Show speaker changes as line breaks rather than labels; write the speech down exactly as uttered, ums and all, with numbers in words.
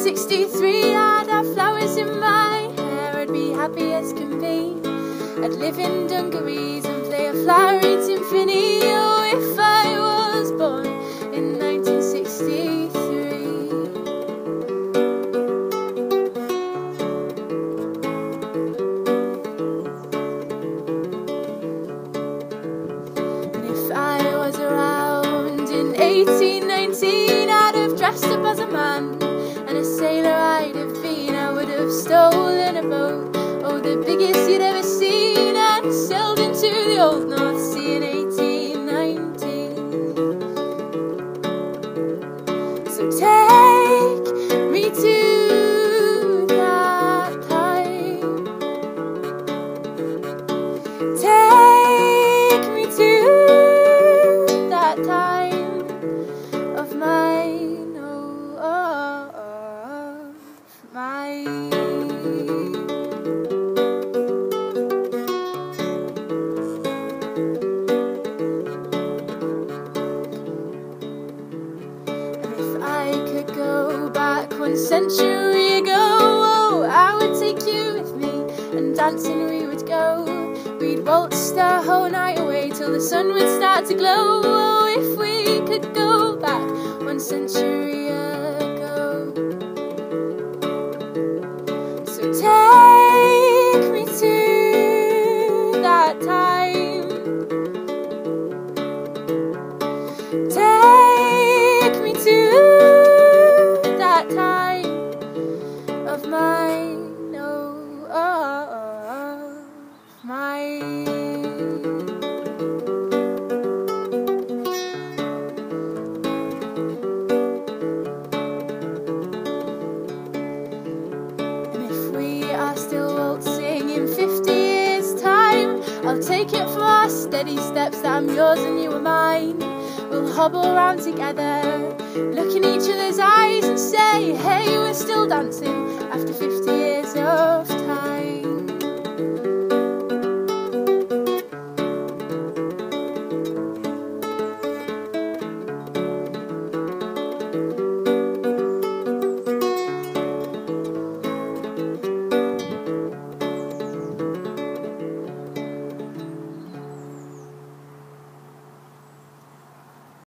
sixty-three, I'd have flowers in my hair, I'd be happy as can be. I'd live in dungarees and play a flowery symphony. Oh, if I was born in nineteen sixty-three. And if I was around in eighteen nineteen, I'd have dressed up as a man, and a sailor I'd have been. I would have stolen a boat, oh, the biggest you'd ever seen, and sailed into the old North Sea in eighteen nineteen. So take me to that time. Take me to that time of mine, oh, oh, oh, of mine. Go back one century ago, oh, I would take you with me, and dancing we would go. We'd waltz the whole night away till the sun would start to glow. Oh, if we could go back one century ago. So take me to that time. Take me to time of mine, oh, oh, oh, mine. And if we are still waltzing in fifty years' time, I'll take it for our steady steps that I'm yours and you are mine. We'll hobble round together, look in each other's eyes and say, hey, we're still dancing after fifty years of time.